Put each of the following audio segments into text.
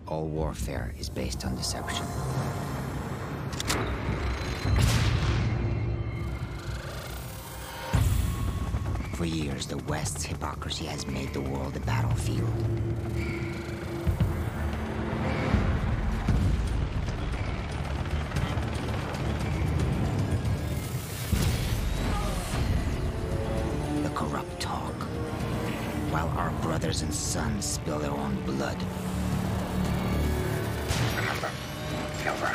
all warfare is based on deception. For years, the West's hypocrisy has made the world a battlefield. The corrupt talk, while our brothers and sons spill their own blood. Remember, Silver.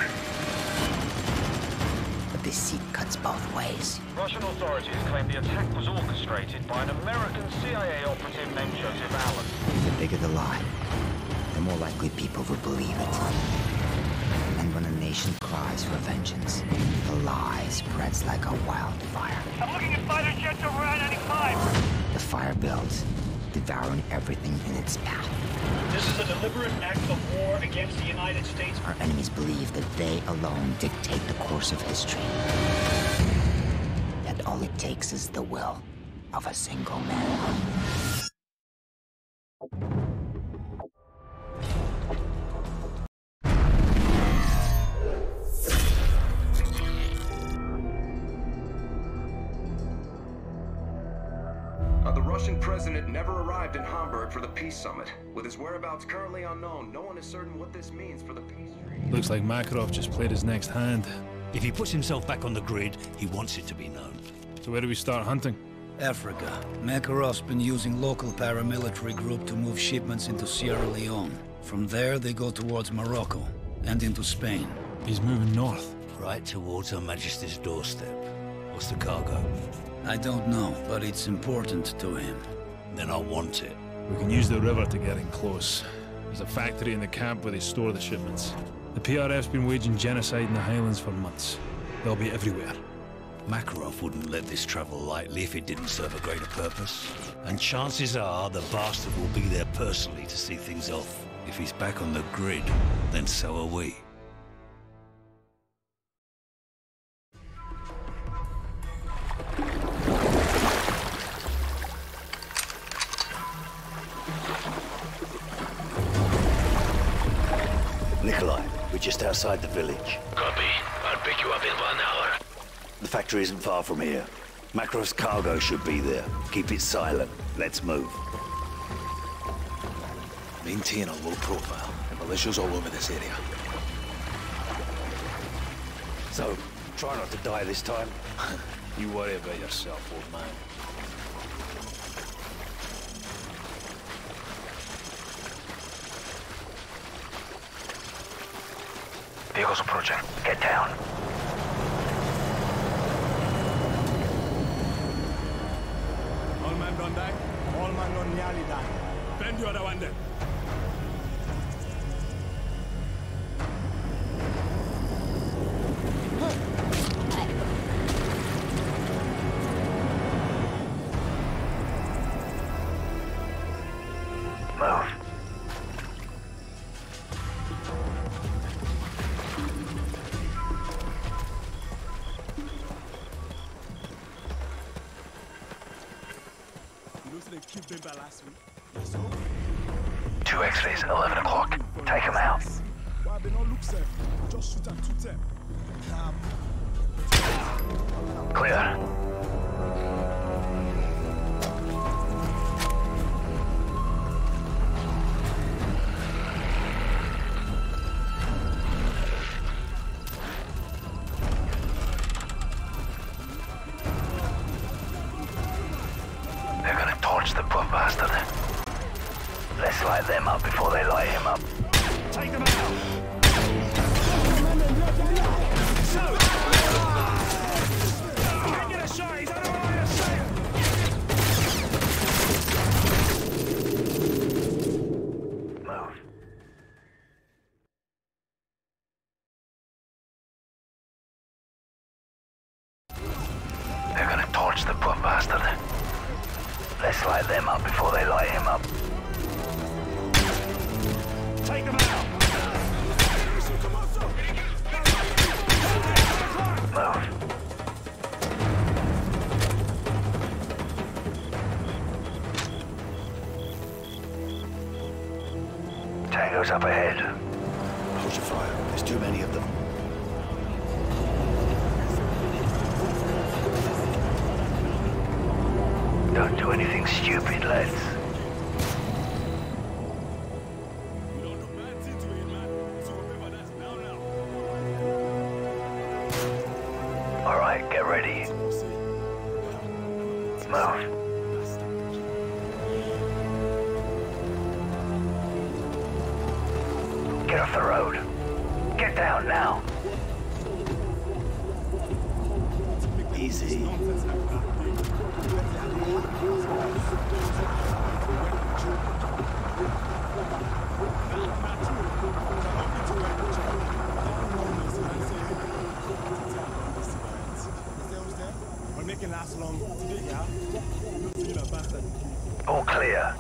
But deceit cuts both ways. Russian authorities claim the attack was orchestrated by an American CIA operative named Joseph Allen. The bigger the lie, the more likely people will believe it. And when a nation cries for vengeance, the lie spreads like a wildfire. I'm looking at fighter jets over I-95. The fire builds, devouring everything in its path. This is a deliberate act of war against the United States. Our enemies believe that they alone dictate the course of history. That all it takes is the will of a single man. The Russian president never arrived in Hamburg for the peace summit. With his whereabouts currently unknown, no one is certain what this means for the peace treaty. Looks like Makarov just played his next hand. If he puts himself back on the grid, he wants it to be known. So where do we start hunting? Africa. Makarov's been using local paramilitary group to move shipments into Sierra Leone. From there, they go towards Morocco and into Spain. He's moving north. Right towards Her Majesty's doorstep. What's the cargo? I don't know, but it's important to him. Then I want it. We can use the river to get in close. There's a factory in the camp where they store the shipments. The PRF's been waging genocide in the Highlands for months. They'll be everywhere. Makarov wouldn't let this travel lightly if it didn't serve a greater purpose. And chances are the bastard will be there personally to see things off. If he's back on the grid, then so are we. Nikolai, we're just outside the village. Copy. I'll pick you up in 1 hour. The factory isn't far from here. Makarov's cargo should be there. Keep it silent. Let's move. Maintain a low profile. The militia's all over this area. So, try not to die this time. You worry about yourself, old man. Vehicles approaching. Get down. All men on deck. All men on nearly done. Bend your awande. Move. Two X-rays, 11 o'clock. Take them out. Clear. They're gonna torch the poor bastard. Let's light them up before they light him up. Take them out! Can't get a shot, he's on a line of sight! Move. They're gonna torch the poor bastard. Let's light them up before they light him up. Take them out! Move. Tango's up ahead. Watch your fire. There's too many of them. Don't do anything stupid, lads. Alright, get ready. Move. Get off the road. Get down now. Easy. All clear.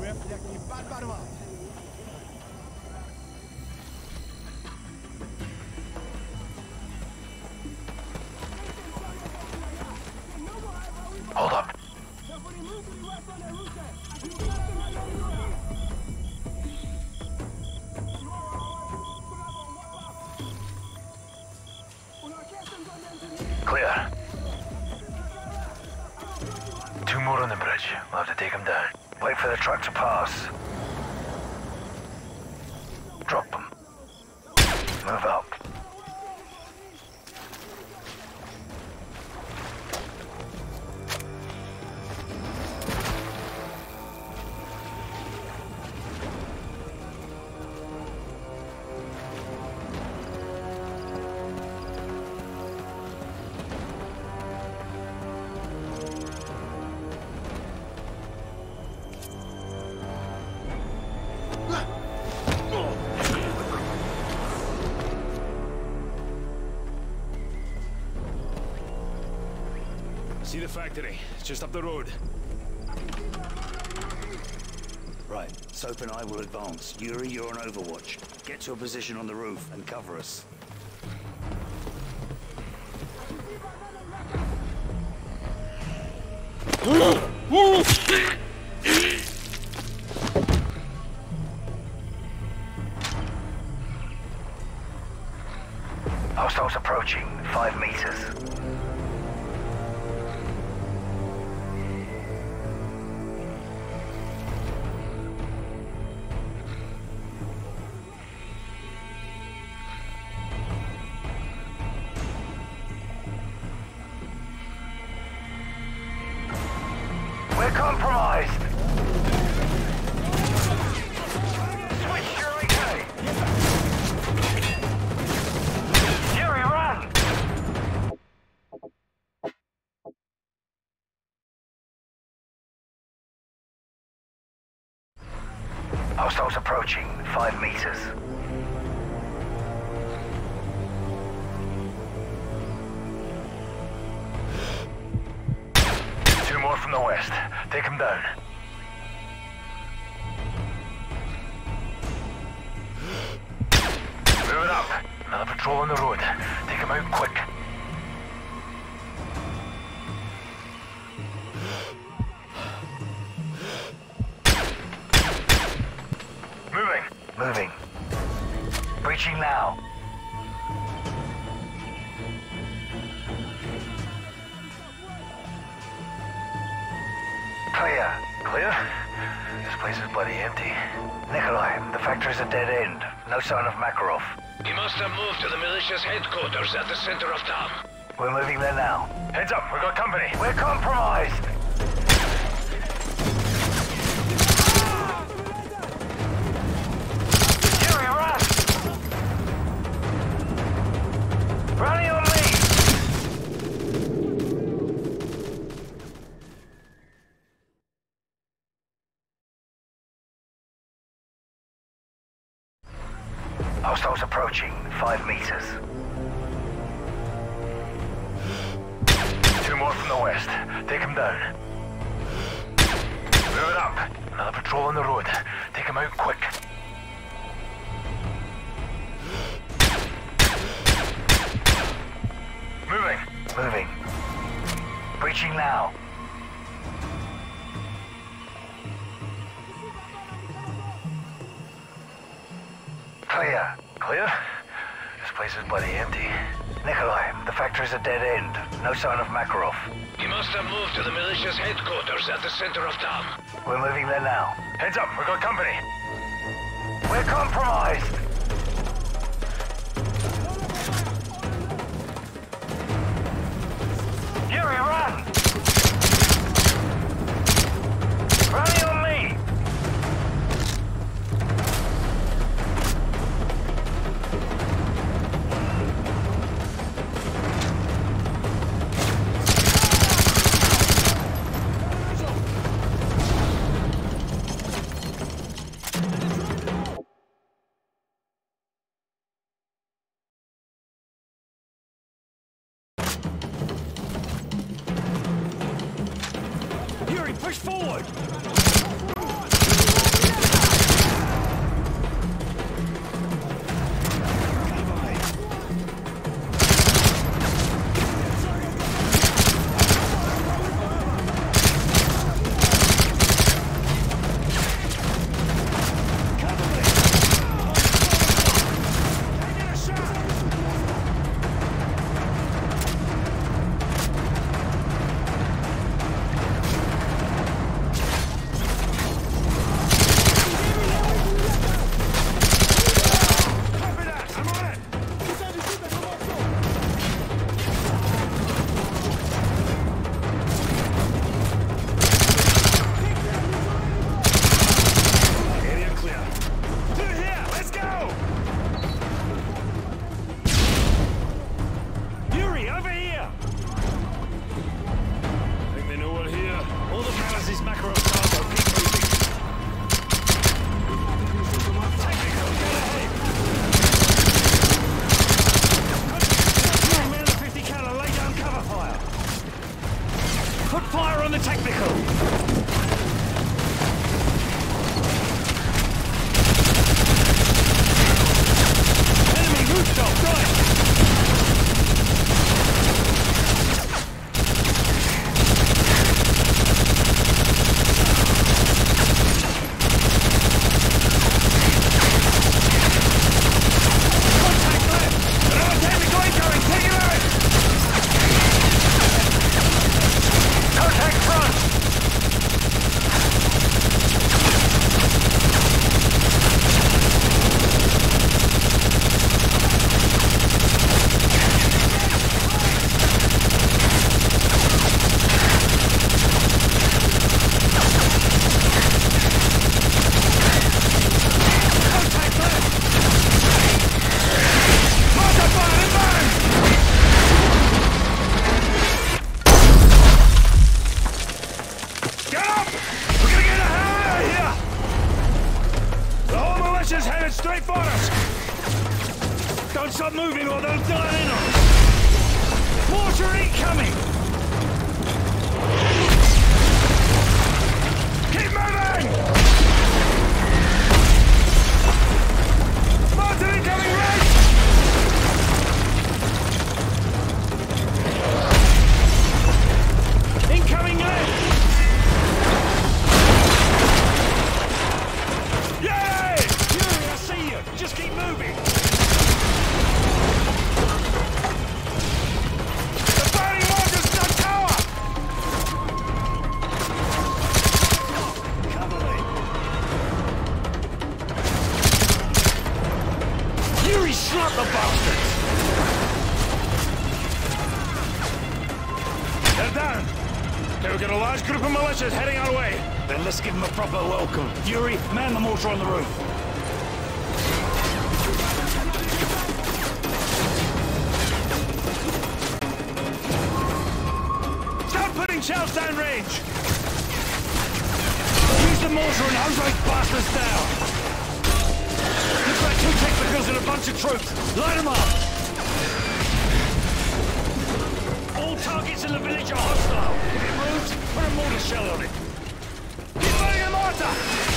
Hold up. Clear. Two more on the bridge. We'll have to take them down. Wait for the truck to pass. Drop them. Move up. See the factory. It's just up the road. Right, Soap and I will advance. Yuri, you're on Overwatch. Get to a position on the roof and cover us. Hostiles approaching. 5 meters. We're compromised! Switch Shirley K! Yuri, run! Hostiles approaching. 5 meters. Two more from the west. Take them down. Move it up. Another patrol on the road. Take them out quick. Moving. Moving. Breaching now. Clear. Clear? This place is bloody empty. Nikolai, the factory's a dead end. No sign of Makarov. He must have moved to the militia's headquarters at the center of town. We're moving there now. Heads up, we've got company. We're compromised! Yuri, run! Running on me! Hostiles approaching. 5 meters. Two more from the west. Take them down. Move it up. Another patrol on the road. Take them out quick. Moving. Moving. Breaching now. Clear. Clear? This place is bloody empty. Nikolai, the factory's a dead end. No sign of Makarov. He must have moved to the militia's headquarters at the center of town. We're moving there now. Heads up, we've got company. We're compromised! Yuri, run! Running on me! Yuri, push forward! Straight for us! Don't stop moving or they'll dial in on us! Mortar incoming! Keep moving! Mortar incoming right! Incoming left! Just keep moving! The burning water's the tower! Cover me! Yuri, slap the bastards! They're down! Okay, we've got a large group of militias heading our way. Then let's give them a proper welcome. Yuri, man the mortar on the roof. Shells down range! Use the mortar and hose those bastards down! You've got 2 technicals and a bunch of troops! Light them up! All targets in the village are hostile! If it moves, put a mortar shell on it! Keep burning the mortar!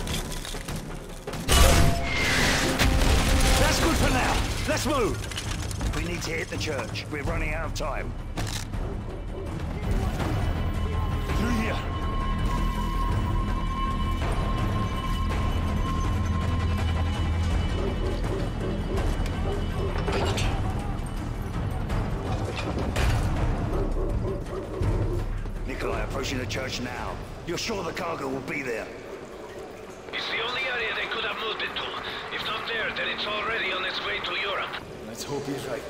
Let's move! to hit the church. We're running out of time. Through here. Nikolai, approaching the church now. You're sure the cargo will be there? It's the only area they could have moved it to. If not there, then it's already on its way to Europe. Let's hope he's right.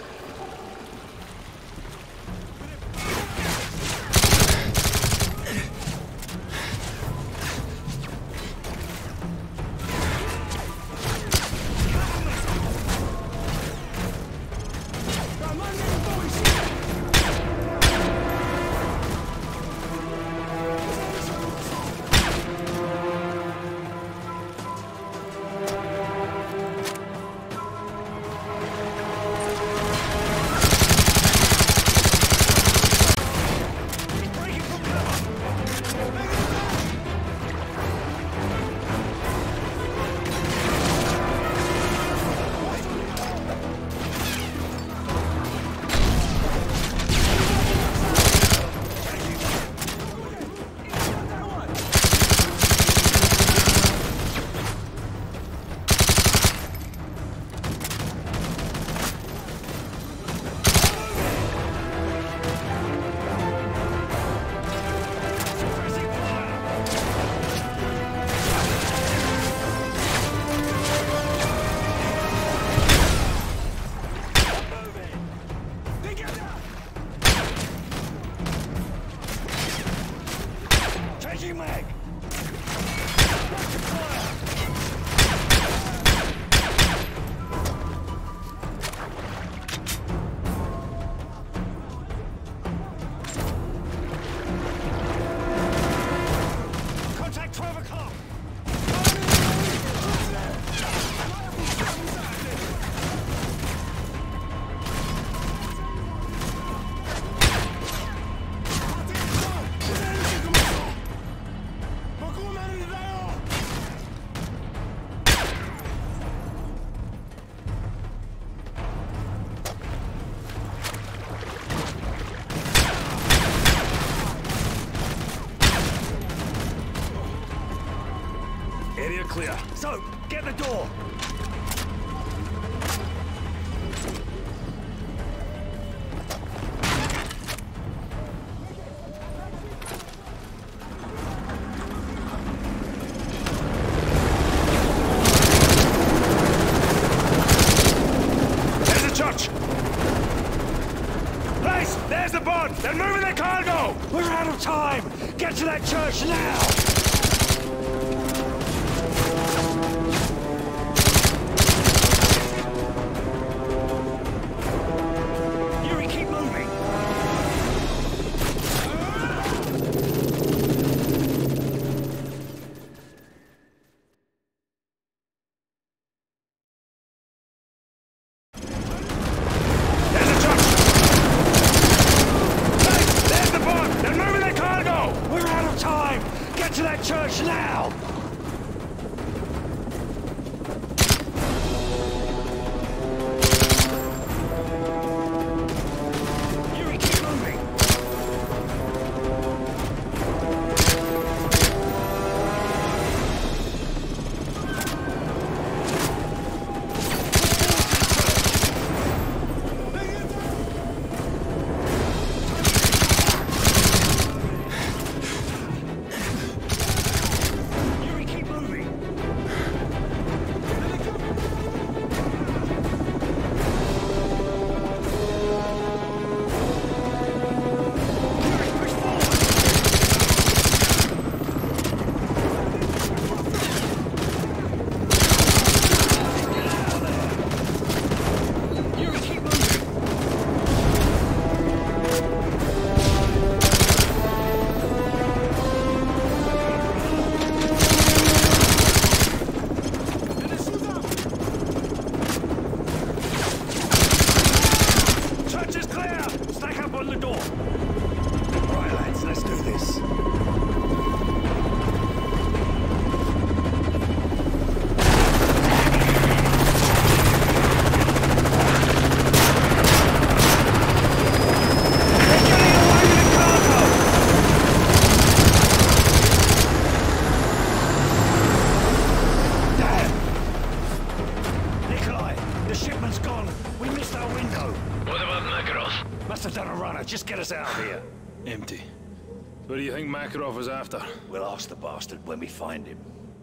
Area clear. So, get the door! There's the church! Place! There's the boat! They're moving their cargo! We're out of time! Get to that church now! us out of here? Empty. What do you think Makarov was after? We'll ask the bastard when we find him.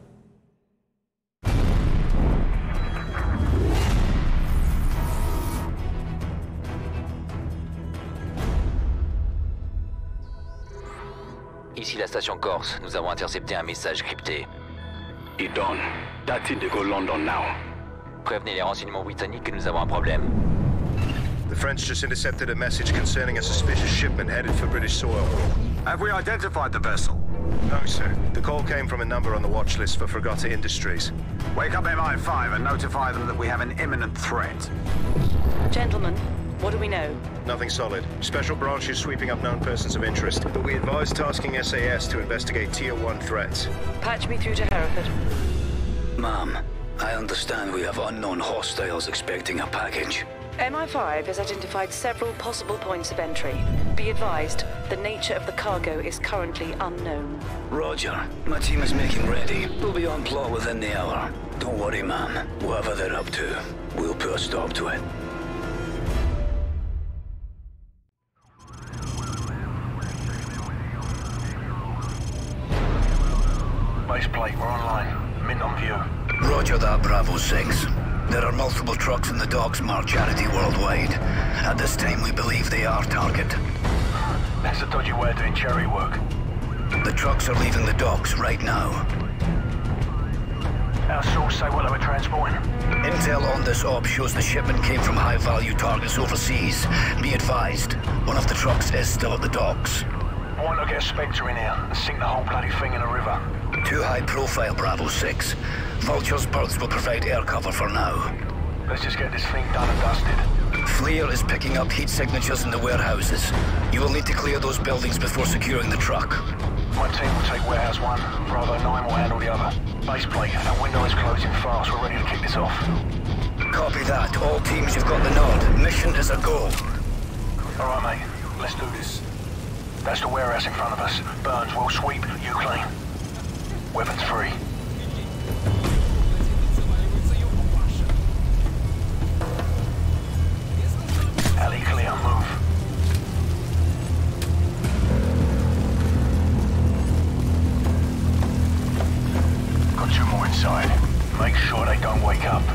Ici la station Corse. Nous avons intercepté un message crypté. Idon, that's Indigo London now. Prévenez les renseignements britanniques que nous avons un problème. The French just intercepted a message concerning a suspicious shipment headed for British soil. Have we identified the vessel? No, sir. The call came from a number on the watch list for Fregata Industries. Wake up MI5 and notify them that we have an imminent threat. Gentlemen, what do we know? Nothing solid. Special branch is sweeping up known persons of interest, but we advise tasking SAS to investigate Tier 1 threats. Patch me through to Hereford. Ma'am, I understand we have unknown hostiles expecting a package. MI5 has identified several possible points of entry. Be advised, the nature of the cargo is currently unknown. Roger. My team is making ready. We'll be on plot within the hour. Don't worry, ma'am. Whatever they're up to, we'll put a stop to it. Base plate, we're online. Mint on view. Roger that, Bravo 6. There are multiple trucks in the docks marked Charity Worldwide. At this time, we believe they are target. That's a dodgy way of doing cherry work. The trucks are leaving the docks right now. Our source say what they were transporting. Intel on this op shows the shipment came from high-value targets overseas. Be advised, one of the trucks is still at the docks. Why not get a Spectre in here and sink the whole bloody thing in a river? Too high profile, Bravo 6. Vulture's birds will provide air cover for now. Let's just get this thing done and dusted. FLIR is picking up heat signatures in the warehouses. You will need to clear those buildings before securing the truck. My team will take warehouse 1, Bravo 9 will handle the other. Base plate, our window is closing fast, we're ready to kick this off. Copy that. All teams, you've got the nod. Mission is a go. Alright mate, let's do this. That's the warehouse in front of us. Burns, we'll sweep, you clean. Weapons free. Alley clear, move. Got 2 more inside. Make sure they don't wake up.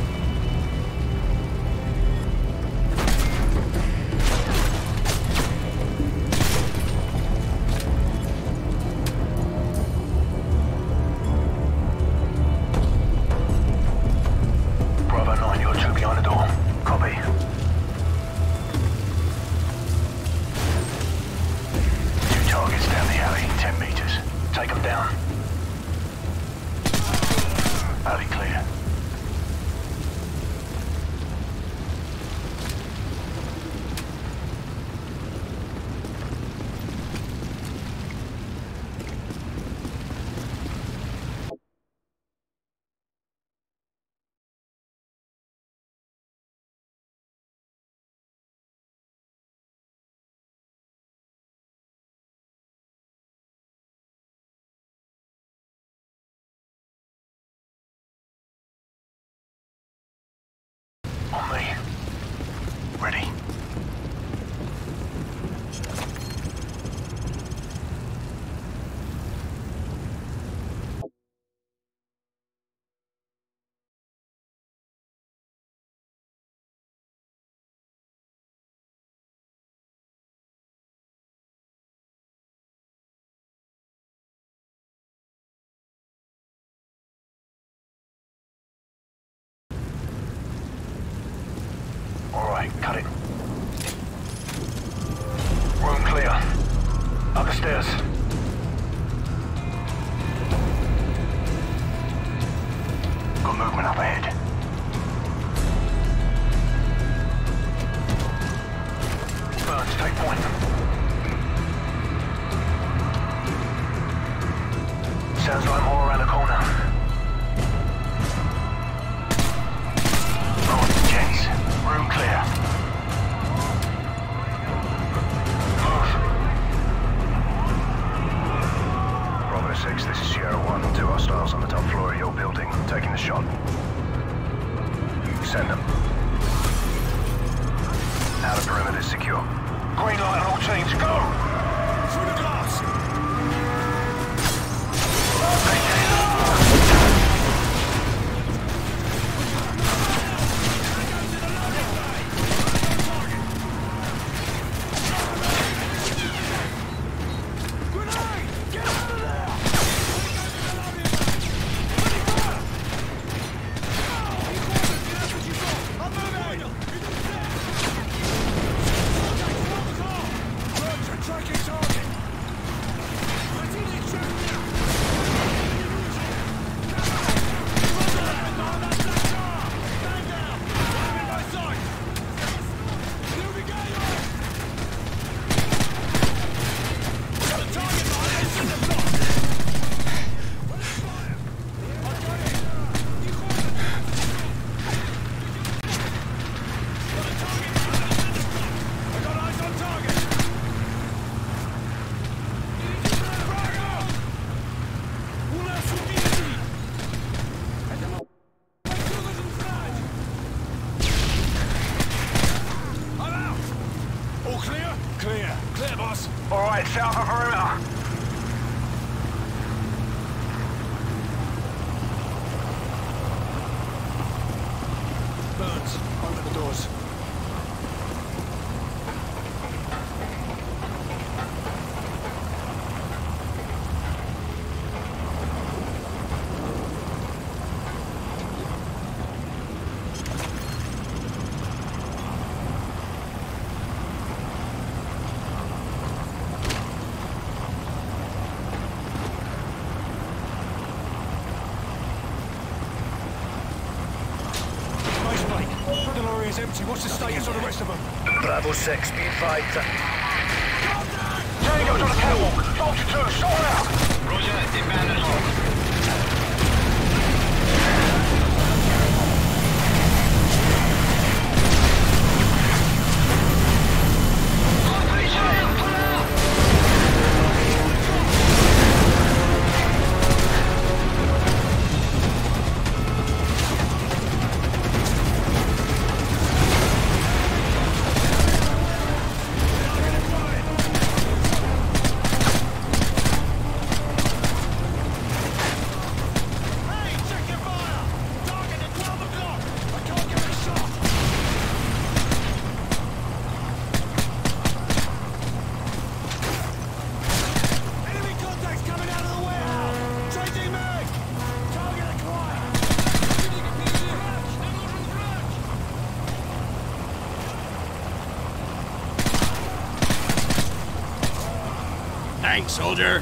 On me. Ready. Cut it. Room clear. Up the stairs. Got movement up ahead. Burns, take point. Sounds like more around the corner. Right, gents. Room clear. us. All right, south of perimeter. Burns, open the doors. What's the status on the rest of them? Bravo 6, be advised. Tango's on the catwalk. Soldier 2, sort out. Roger, inbound and home. Thanks, soldier.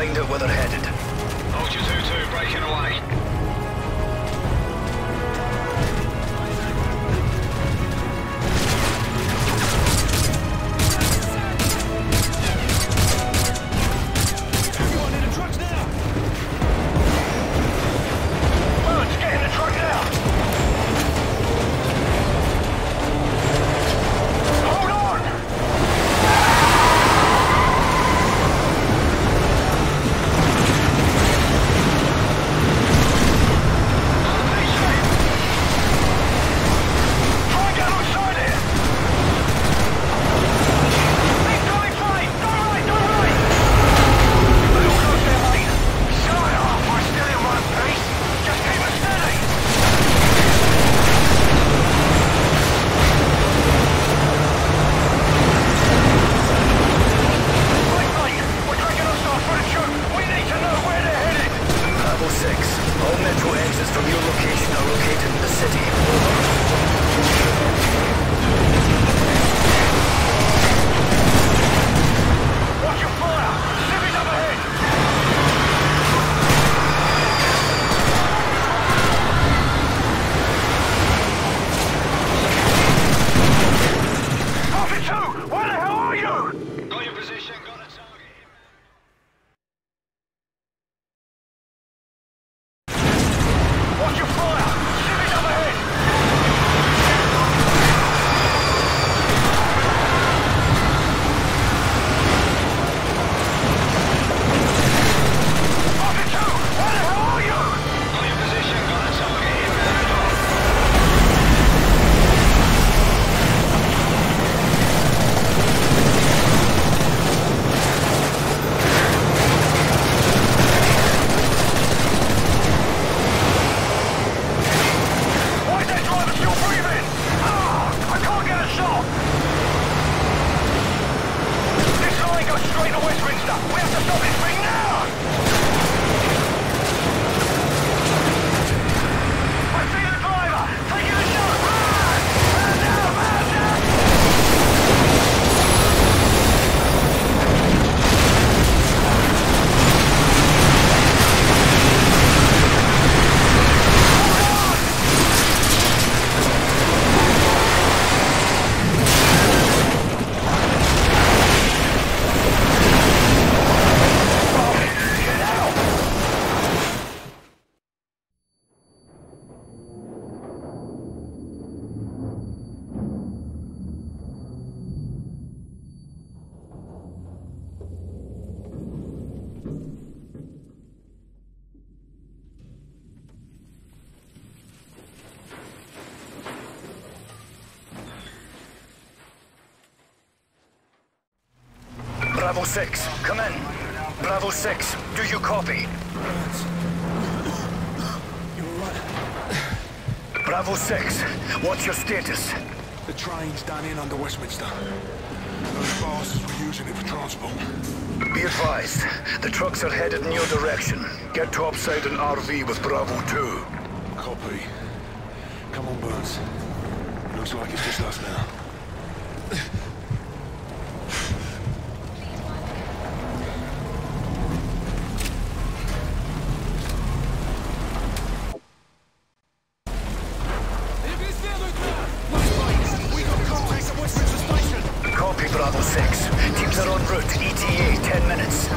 find out where they're headed. Vulture 2-2 breaking away. Bravo 6, come in. Bravo 6, do you copy? Bravo 6, what's your status? The train's done in under Westminster. Those bastards were using it for transport. Be advised, the trucks are headed in your direction. Get topside an RV with Bravo 2. Copy. Come on, Burns. Looks like it's just us now. Copy, Bravo 6. Teams are en route. ETA, 10 minutes.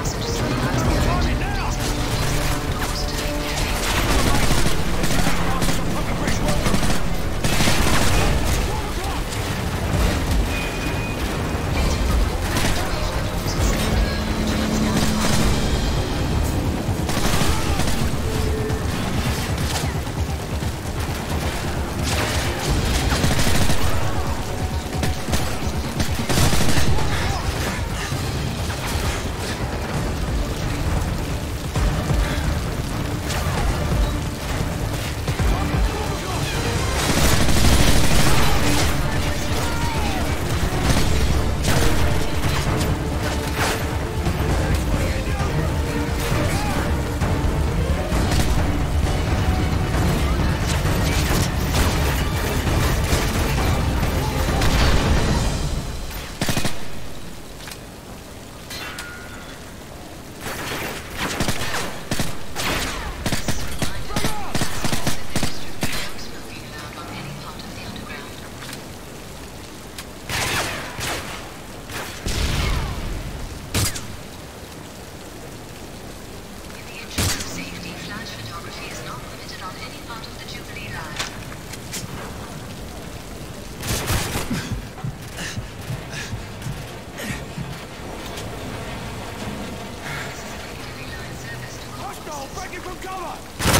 part of the Jubilee line. Hostile! Breaking from cover!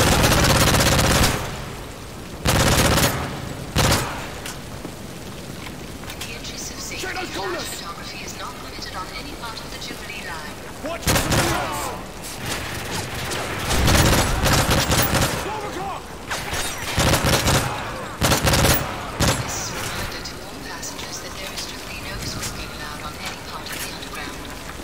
In the interest of safety, flash photography is not permitted on any part of the Jubilee line. Watch for civilians! 12 o'clock! This is a reminder to all passengers that there is strictly no smoking allowed on any part of the underground.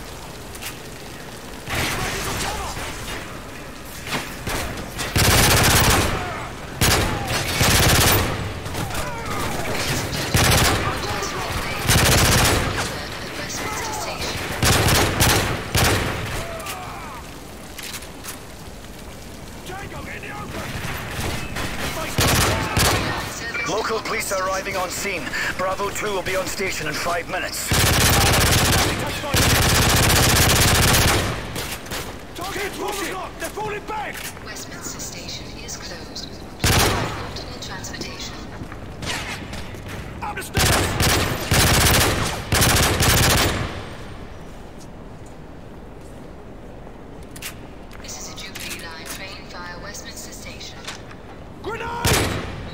Local police are arriving on scene. Bravo 2 will be on station in 5 minutes. They're falling back! Westminster Station is closed. Please find alternate transportation. Up the stairs! This is a Jubilee line train via Westminster Station. Grenade!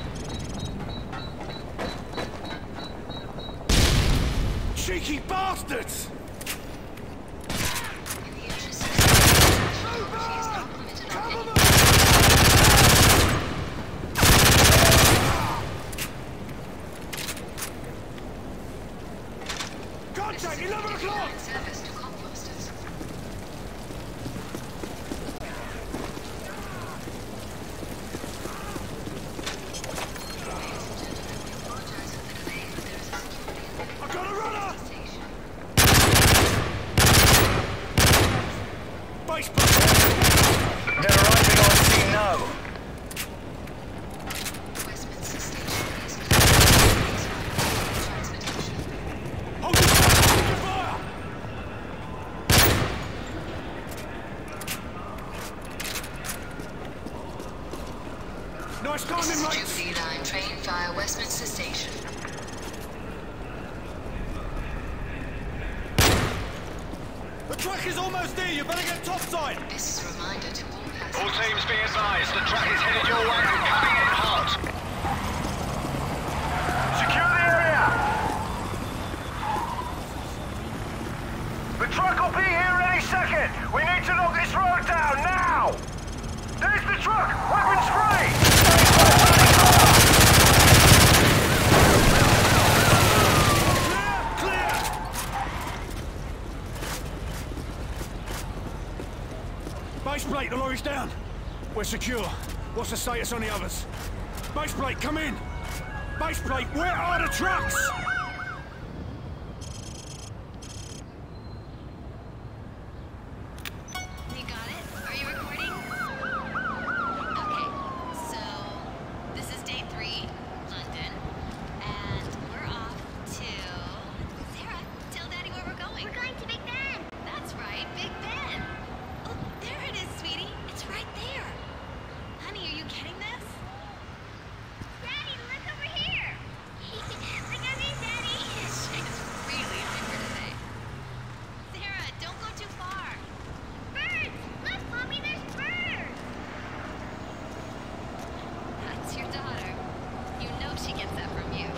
Cheeky bastards! In the interest of safety, photography is not permitted on any Contact! 11 o'clock! service to Cockfosters. I got a runner! Base plate! They're arriving on scene now. Westminster Station is closed. Transportation. Hold the fire! Nice This timing, is a mate! Jubilee line train via Westminster Station. The track is almost there, you better get topside! This is a reminder to all passengers. All teams be advised, the track is headed your way and coming in hot. Secure the area! The truck will be here any second! We need to knock this road down, now! There's the truck! Weapons free! Clear! Base plate, the lorry's down. We're secure. What's the status on the others? Base plate, come in! Base plate, where are the trucks? You got it? Are you recording? Okay, so this is day 3, London, and we're off to... Sarah, tell Daddy where we're going. We're going to Big Ben. That's right, Big Ben. Oh, there it is, sweetie. It's right there. Honey, are you getting this? Daddy, look over here. Look at me, Daddy. She's really hyper today. Sarah, don't go too far. Birds! Look, Mommy, there's birds! That's your daughter. You know she gets that from you.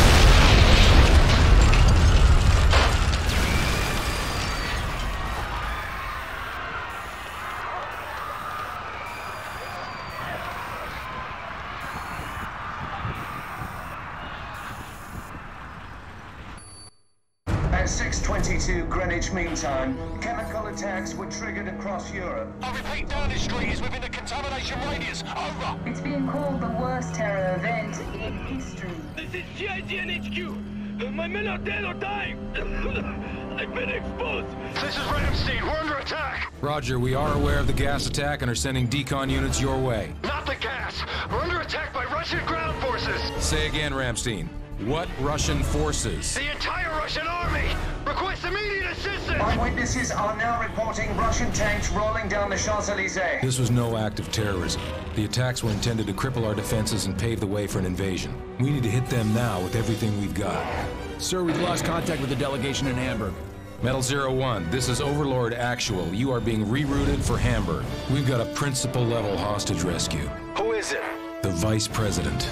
At 6:22 Greenwich Mean Time, chemical attacks were triggered across Europe. I repeat, Downing Street is within the contamination radius. Over! It's being called the worst terror event in history. This is GIGN HQ. My men are dead or dying. I've been exposed. This is Ramstein. We're under attack. Roger, we are aware of the gas attack and are sending decon units your way. Not the gas. We're under attack by Russian ground forces. Say again, Ramstein. What Russian forces? The entire Russian army. Request immediate assistance. Eyewitnesses are now reporting Russian tanks rolling down the Champs-Élysées. This was no act of terrorism. The attacks were intended to cripple our defenses and pave the way for an invasion. We need to hit them now with everything we've got. Sir, we've lost contact with the delegation in Hamburg. Metal 01, this is Overlord Actual. You are being rerouted for Hamburg. We've got a principal-level hostage rescue. Who is it? The Vice President.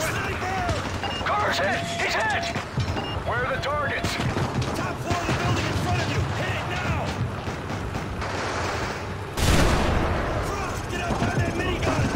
Car's hit! He's hit! Where are the targets? Top floor of the building in front of you! Hit it now! Frost, get up on that minigun!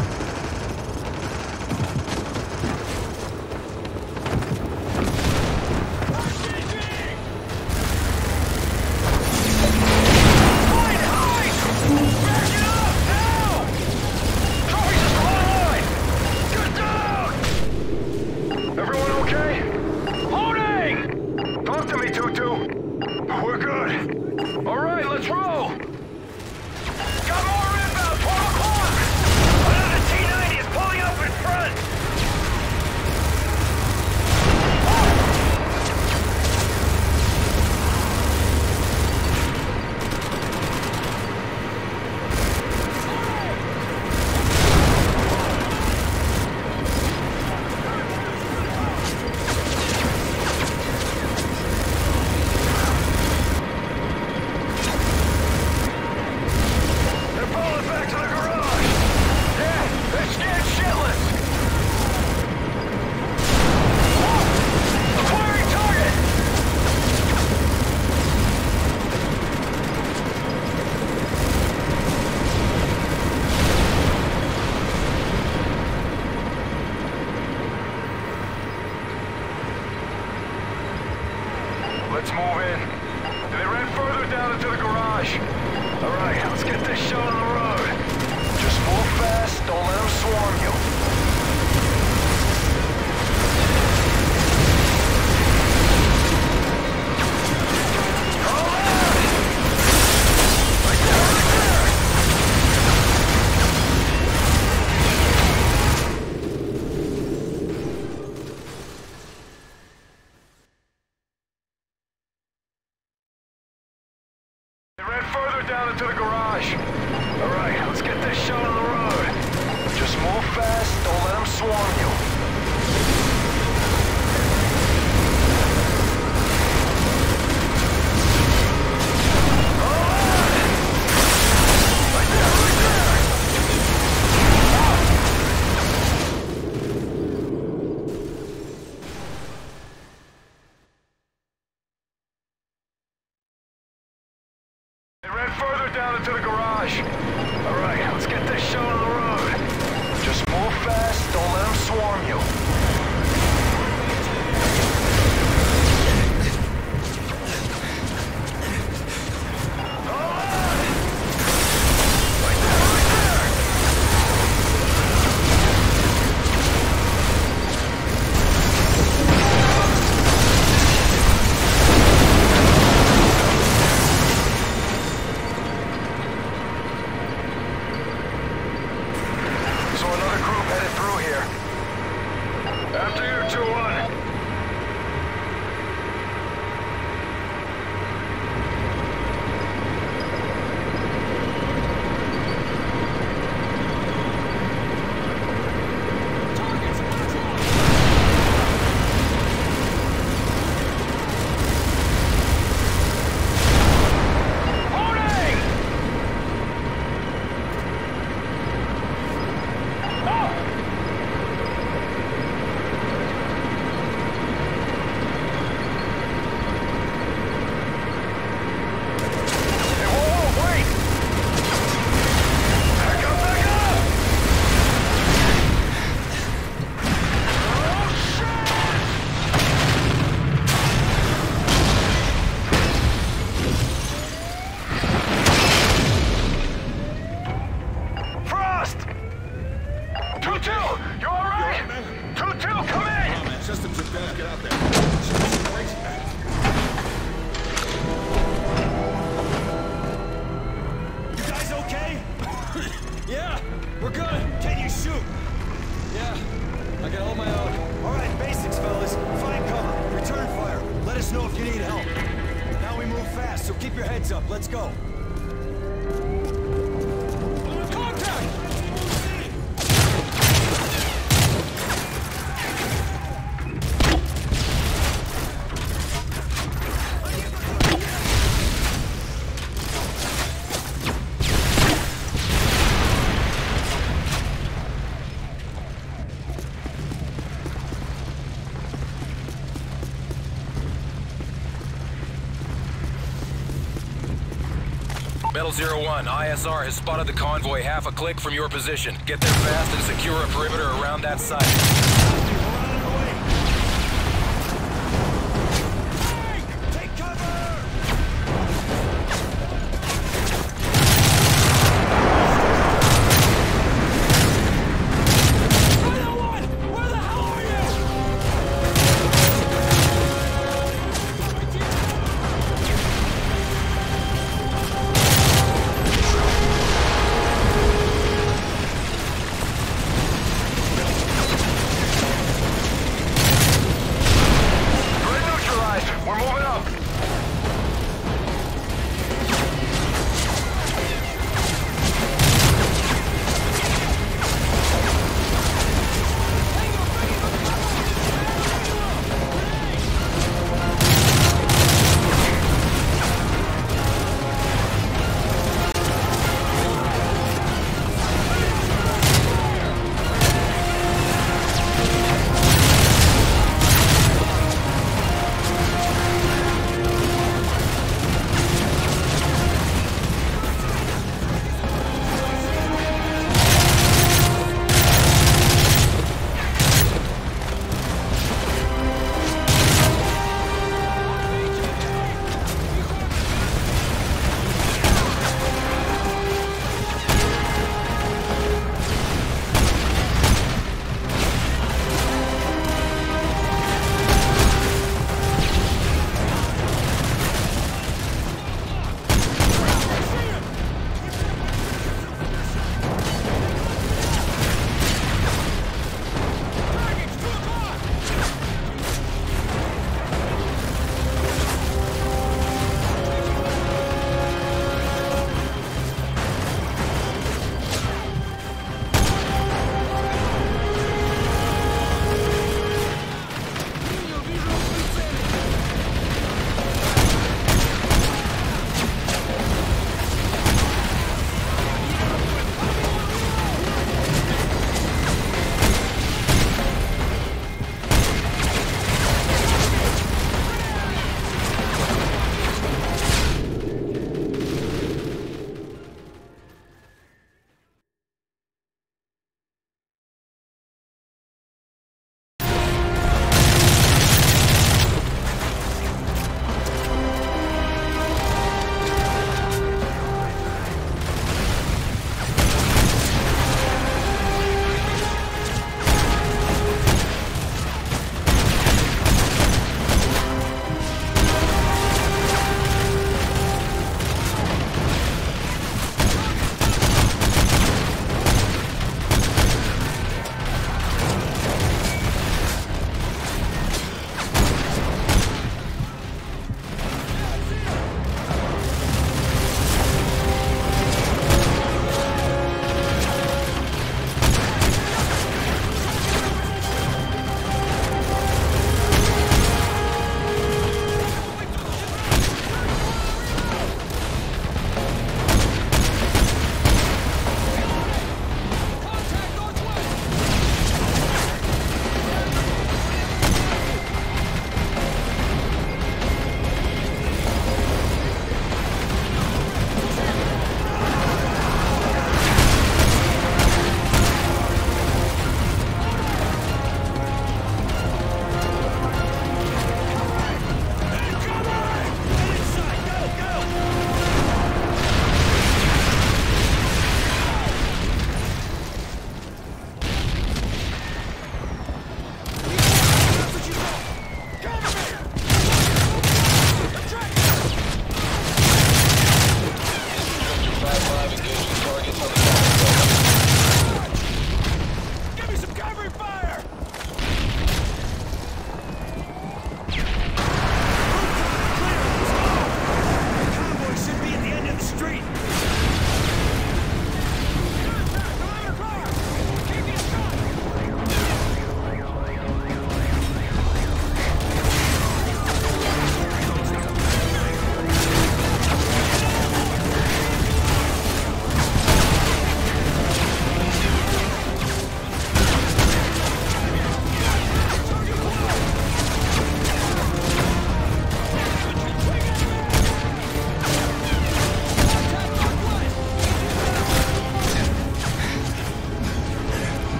Let's move in. They ran further down into the garage. All right, let's get this show on the road. Just move fast, don't let them swarm you. They ran further down into the garage. All right, let's get this show on the road. Just move fast, don't let them swarm you. They ran further down into the garage. All right, let's get this show on the road. Just move fast, don't let them swarm you. So another group headed through here. After you, 2-1. Frost! 2-2, you alright? 2-2, come in! Systems are dead. Get out there. You guys okay? Yeah, we're good. Can you shoot? Yeah, I can hold my own. All right, basics, fellas. Find cover. Return fire. Let us know if you need help. Now we move fast, so keep your heads up. Let's go. Metal 01, ISR has spotted the convoy half a click from your position. Get there fast and secure a perimeter around that site. Take cover!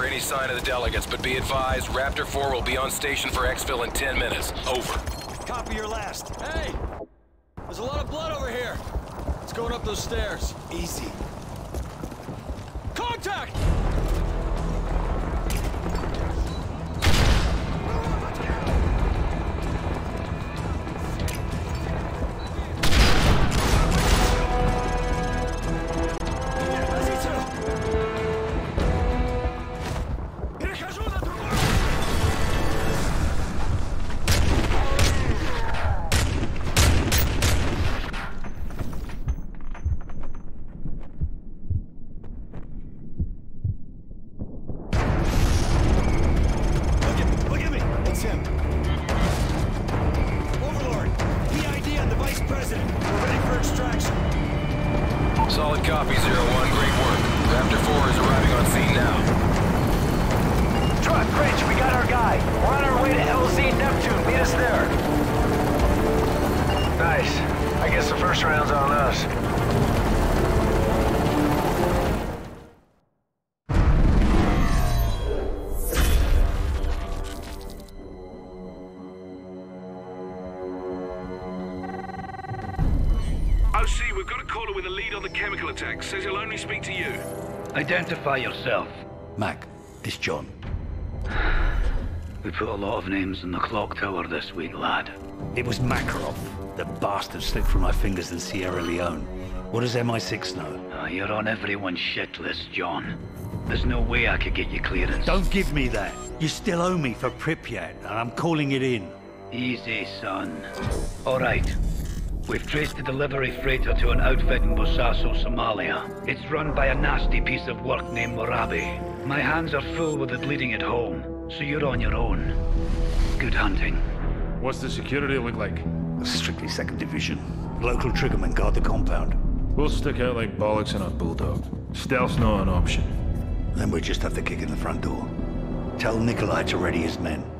for any sign of the delegates, but be advised, Raptor 4 will be on station for exfil in 10 minutes. Over. Copy your last. Hey! There's a lot of blood over here. It's going up those stairs. Easy. Contact! Solid copy, 01. Great work. Raptor 4 is arriving on scene now. Truck, Rich, we got our guy. We're on our way to LZ Neptune. Meet us there. Nice. I guess the first round's on us. OC, we've got a caller with a lead on the chemical attack. Says he'll only speak to you. Identify yourself. Mac, it's John. We put a lot of names in the clock tower this week, lad. It was Makarov. The bastard slipped through my fingers in Sierra Leone. What does MI6 know? You're on everyone's shit list, John. There's no way I could get you clearance. Don't give me that. You still owe me for Pripyat, and I'm calling it in. Easy, son. All right. We've traced the delivery freighter to an outfit in Bosaso, Somalia. It's run by a nasty piece of work named Morabi. My hands are full with it leading it home, so you're on your own. Good hunting. What's the security look like? Strictly 2nd Division. Local triggermen guard the compound. We'll stick out like bollocks in a bulldog. Stealth's not an option. Then we just have to kick in the front door. Tell Nikolai to ready his men.